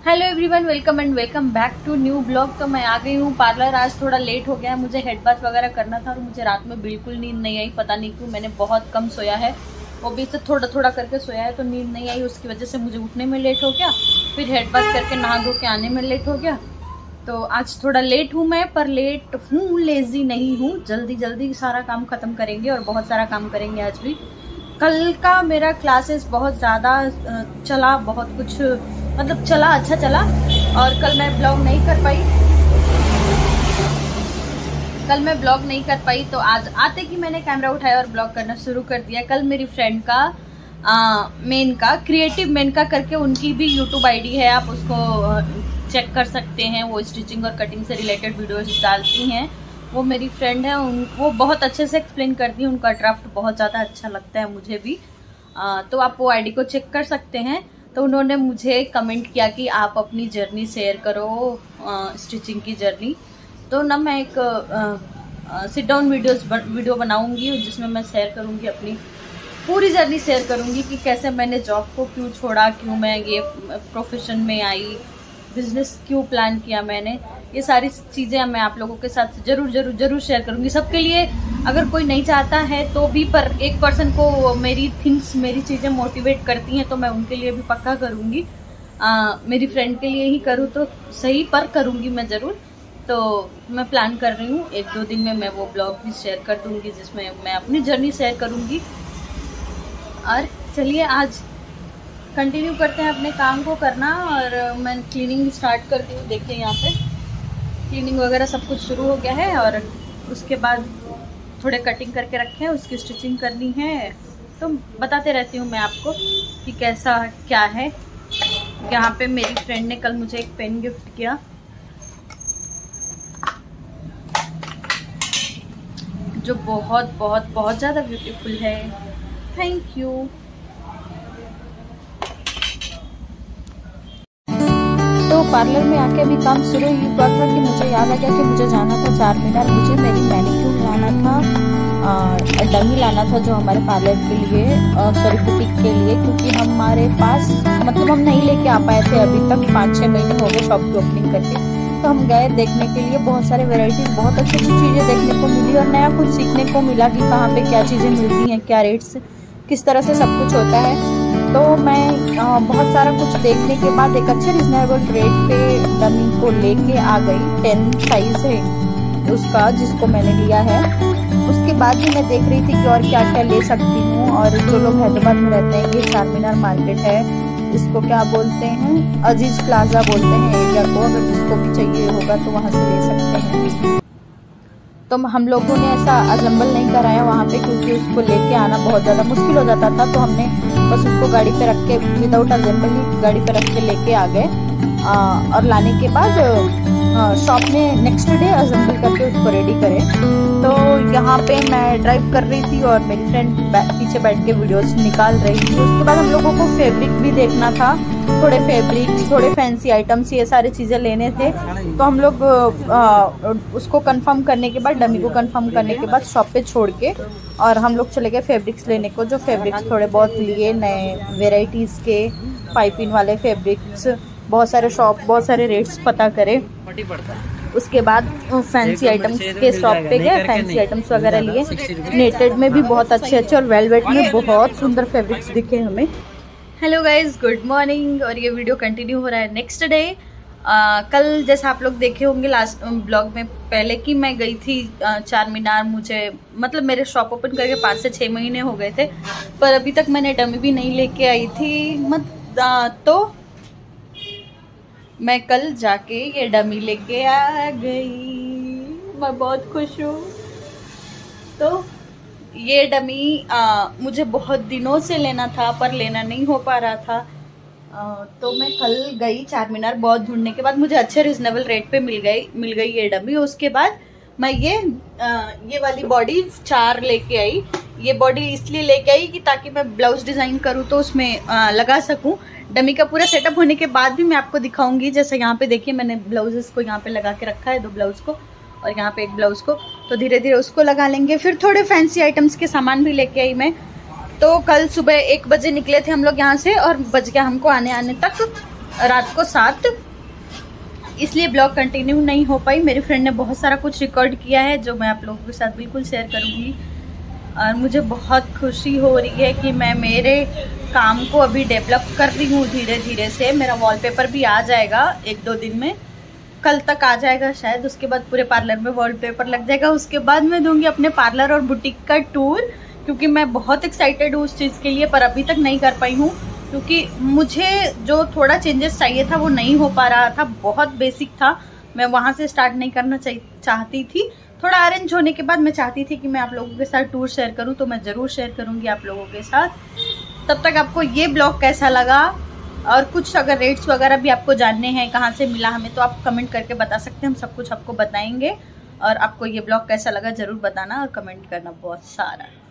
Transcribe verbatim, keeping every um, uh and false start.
Hello everyone, welcome and welcome back to new blog. तो मैं आ गई हूँ पार्लर। आज थोड़ा लेट हो गया है, मुझे हेड बाथ वगैरह करना था और मुझे रात में बिल्कुल नींद नहीं आई। पता नहीं क्यों, मैंने बहुत कम सोया है, वो भी से थोड़ा थोड़ा करके सोया है, तो नींद नहीं आई। उसकी वजह से मुझे उठने में लेट हो गया, फिर हेड बाथ करके नहा धो के आने में लेट हो गया। तो आज थोड़ा लेट हूँ मैं, पर लेट हूँ, लेजी नहीं हूँ। जल्दी जल्दी सारा काम खत्म करेंगे और बहुत सारा काम करेंगे आज भी। कल का मेरा क्लासेस बहुत ज़्यादा चला, बहुत कुछ मतलब चला, अच्छा चला। और कल मैं ब्लॉग नहीं कर पाई कल मैं ब्लॉग नहीं कर पाई तो आज आते कि मैंने कैमरा उठाया और ब्लॉग करना शुरू कर दिया। कल मेरी फ्रेंड का आ, मेन का क्रिएटिव मेन का करके उनकी भी यूट्यूब आईडी है, आप उसको चेक कर सकते हैं। वो स्टिचिंग और कटिंग से रिलेटेड वीडियोस डालती हैं। वो मेरी फ्रेंड है, उन वो बहुत अच्छे से एक्सप्लेन करती है। उनका ड्राफ्ट बहुत ज़्यादा अच्छा लगता है मुझे भी। आ, तो आप वो आईडी को चेक कर सकते हैं। तो उन्होंने मुझे कमेंट किया कि आप अपनी जर्नी शेयर करो, आ, स्टिचिंग की जर्नी। तो ना मैं एक सिट डाउन वीडियोस वीडियो बनाऊंगी जिसमें मैं शेयर करूंगी, अपनी पूरी जर्नी शेयर करूंगी कि कैसे मैंने जॉब को क्यों छोड़ा, क्यों मैं ये प्रोफेशन में आई, बिजनेस क्यों प्लान किया मैंने। ये सारी चीज़ें मैं आप लोगों के साथ जरूर जरूर जरूर शेयर करूंगी। सबके लिए, अगर कोई नहीं चाहता है तो भी, पर एक पर्सन को मेरी थिंग्स, मेरी चीज़ें मोटिवेट करती हैं तो मैं उनके लिए भी पक्का करूंगी। आ, मेरी फ्रेंड के लिए ही करूँ तो सही, पर करूंगी मैं ज़रूर। तो मैं प्लान कर रही हूँ एक दो दिन में मैं वो ब्लॉग भी शेयर कर दूँगी जिसमें मैं अपनी जर्नी शेयर करूँगी। और चलिए आज कंटिन्यू करते हैं अपने काम को करना। और मैं क्लीनिंग स्टार्ट करती हूँ। देखिए यहाँ पे क्लीनिंग वगैरह सब कुछ शुरू हो गया है और उसके बाद थोड़े कटिंग करके रखे हैं, उसकी स्टिचिंग करनी है। तो बताते रहती हूँ मैं आपको कि कैसा क्या है। यहाँ पे मेरी फ्रेंड ने कल मुझे एक पेन गिफ्ट किया जो बहुत बहुत बहुत ज़्यादा ब्यूटीफुल है। Thank you. तो पार्लर में आके अभी काम शुरू ही हुआ था कि मुझे याद आ गया कि मुझे जाना था चार मीनार। मुझे मेरी मैनिक्यूर लाना था, डमी लाना था जो हमारे पार्लर के लिए, सॉरी बुटीक के लिए, क्योंकि हमारे पास मतलब हम नहीं लेके आ पाए थे अभी तक। पाँच छः महीने हो गए शॉप की ओपनिंग करके। तो हम गए देखने के लिए, बहुत सारे वेराइटीज, बहुत अच्छी अच्छी चीज़ें देखने को मिली और नया कुछ सीखने को मिला कि कहाँ पे क्या चीज़ें मिलती हैं, क्या रेट्स, किस तरह से सब कुछ होता है। तो मैं आ, बहुत सारा कुछ देखने के बाद एक अच्छे रिजनेबल रेट पे डमी को लेके आ गई। टेन साइज है उसका जिसको मैंने लिया है। उसके बाद भी मैं देख रही थी कि और क्या क्या ले सकती हूँ। और जो लोग हैदराबाद में रहते हैं, ये चार मीनार मार्केट है, इसको क्या बोलते हैं, अजीज प्लाजा बोलते हैं एरिया को। अगर जिसको भी चाहिए होगा तो वहाँ से ले सकते हैं। तो हम लोगों ने ऐसा अजम्बल नहीं कराया वहाँ पे, क्योंकि उसको लेके आना बहुत ज़्यादा मुश्किल हो जाता था। तो हमने बस उसको गाड़ी पे रख के, विदाउट अजम्बल ही गाड़ी पे रख के लेके आ गए। और लाने के बाद शॉप में नेक्स्ट डे अजम्बल करके उसको रेडी करें। तो यहाँ पे मैं ड्राइव कर रही थी और मेरी फ्रेंड पीछे बैठ के वीडियोस निकाल रही थी। उसके बाद हम लोगों को फैब्रिक भी देखना था, थोड़े फैब्रिक्स, थोड़े फैंसी आइटम्स, ये सारी चीज़ें लेने थे। तो हम लोग आ, उसको कंफर्म करने के बाद, डमी को कंफर्म करने के बाद शॉप पे छोड़ के और हम लोग चले गए फैब्रिक्स लेने को। जो फैब्रिक्स थोड़े बहुत लिए, नए वेराइटीज़ के पाइपिंग वाले फैब्रिक्स, बहुत सारे शॉप, बहुत सारे रेट्स पता करे। उसके बाद फैंसी आइटम्स के शॉप पे गए, फैंसी आइटम्स वगैरह लिए। नेटेड में भी बहुत अच्छे अच्छे और वेलवेट में बहुत सुंदर फैब्रिक्स दिखे हमें। Hello guys, good morning. और ये वीडियो कंटिन्यू हो रहा है नेक्स्ट डे। कल जैसा आप लोग देखे होंगे लास्ट ब्लॉग में पहले कि मैं गई थी आ, चार मीनार। मुझे मतलब मेरे शॉप ओपन करके पाँच से छः महीने हो गए थे, पर अभी तक मैंने डमी भी नहीं लेके आई थी। मत आ, तो मैं कल जाके ये डमी लेके आ गई। मैं बहुत खुश हूँ। तो ये डमी आ, मुझे बहुत दिनों से लेना था पर लेना नहीं हो पा रहा था। आ, तो मैं कल गई चार मीनार, बहुत ढूंढने के बाद मुझे अच्छे रिजनेबल रेट पे मिल गई मिल गई ये डमी। उसके बाद मैं ये आ, ये वाली बॉडी चार लेके आई। ये बॉडी इसलिए लेके आई कि ताकि मैं ब्लाउज डिज़ाइन करूँ तो उसमें आ, लगा सकूँ। डमी का पूरा सेटअप होने के बाद भी मैं आपको दिखाऊंगी। जैसे यहाँ पे देखिए, मैंने ब्लाउजेस को यहाँ पे लगा के रखा है, दो ब्लाउज को और यहाँ पे एक ब्लाउज को। तो धीरे धीरे उसको लगा लेंगे। फिर थोड़े फैंसी आइटम्स के सामान भी लेके आई मैं। तो कल सुबह एक बजे निकले थे हम लोग यहाँ से और बज गया हमको आने आने तक रात को सात, इसलिए ब्लॉग कंटिन्यू नहीं हो पाई। मेरी फ्रेंड ने बहुत सारा कुछ रिकॉर्ड किया है जो मैं आप लोगों के साथ बिल्कुल शेयर करूँगी। और मुझे बहुत खुशी हो रही है कि मैं मेरे काम को अभी डेवलप कर रही हूँ धीरे धीरे से। मेरा वॉलपेपर भी आ जाएगा एक दो दिन में, कल तक आ जाएगा शायद। उसके बाद पूरे पार्लर में वॉलपेपर लग जाएगा। उसके बाद मैं दूंगी अपने पार्लर और बुटीक का टूर, क्योंकि मैं बहुत एक्साइटेड हूँ उस चीज़ के लिए, पर अभी तक नहीं कर पाई हूँ क्योंकि मुझे जो थोड़ा चेंजेस चाहिए था वो नहीं हो पा रहा था। बहुत बेसिक था, मैं वहाँ से स्टार्ट नहीं करना चाहती थी। थोड़ा अरेंज होने के बाद मैं चाहती थी कि मैं आप लोगों के साथ टूर शेयर करूँ, तो मैं ज़रूर शेयर करूँगी आप लोगों के साथ। तब तक आपको ये ब्लॉग कैसा लगा और कुछ अगर रेट्स वगैरह भी आपको जानने हैं कहाँ से मिला हमें, तो आप कमेंट करके बता सकते हैं, हम सब कुछ आपको बताएंगे। और आपको ये ब्लॉग कैसा लगा ज़रूर बताना और कमेंट करना बहुत सारा।